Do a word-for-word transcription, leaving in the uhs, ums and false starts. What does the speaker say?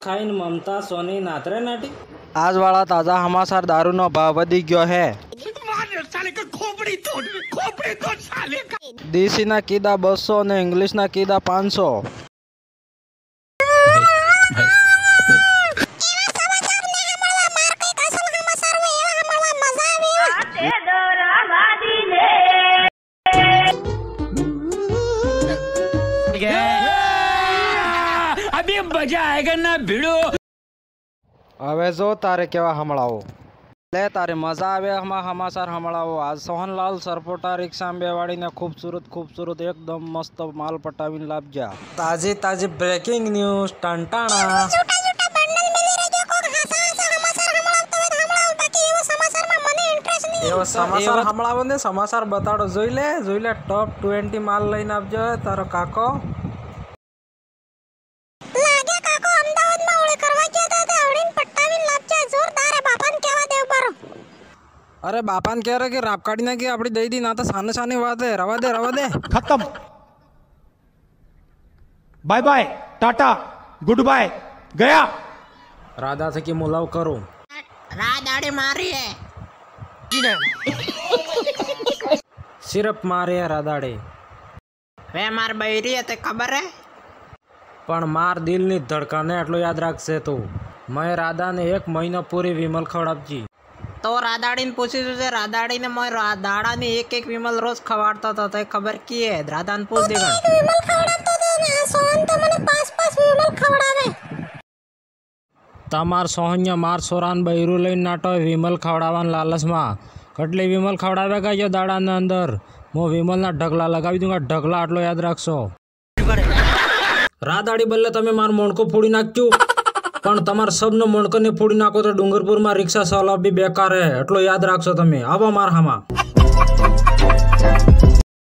खाइन ममता सोनी नातरे नाटी आज वाला ताजा हमासार दारू नो भाव वधी गयो है। देसी ना कीदा बसो ने इंग्लिश ना कीदा पांच सौ। अभी मजा आएगा ना भिड़ो। હવે જો તારે કેવા હમળાવો લે તારે મજા આવે હમા હમાસાર હમળાવો। આજ સોહનલાલ સરપોટા રિક્ષા બેવાડીને ખૂબસૂરત ખૂબસૂરત એકદમ મસ્ત માલ પટાવીને લાવજા। તાજી તાજી બ્રેકિંગ ન્યૂઝ ટંટાણા એવો સમાચાર હમળાવો ને સમાચાર બતાડો। જોઈ લે જોઈ લે ટોપ ટ્વેન્ટી માલ લઈને આવજો તારો કાકો। अरे बापा ने कह रहे कि राप काटी ना कि अपनी दई दी ना तो साने साने बात है। रवा दे रवा दे खत्म। Bye bye tata goodbye गया। राधा से की मुलाव करो राधाड़ी मारी है सिर्फ मारे है राधाड़े वे मार बैरी है ते खबर है पण मार दिल नी धड़कने एटलो याद राखशे तू। मैं राधा ने एक महीना पूरी विमल खवड़ावजी तो राधाड़ी ने पूछी तुझे राधाड़ी ने मैं दाड़ा ने एक एक विमल रोज खवाड़ता था ते खबर की है। राधा ने पूछ देगा विमल खवड़ाता था ना सोहन तो मने पास पास विमल खवड़ावे। तमार सोहन्या मार सोरान बहिरू लईने नाटो विमल खवड़ावान लालच में कटली विमल खवड़ावेगा जो दाड़ा ने अंदर मो विमल ना ढगला लगावी दूंगा। ढगला आटलो याद रखशो। राधाड़ी बल्ले तमे मार मोणको फोड़ी नाख्यो पण तमार सबनो मोणको ने फोड़ी नाखो तो डूंगरपुर में रिक्शा चलाव भी बेकार है एटलो याद राखशो तमे। आवो मार हामा।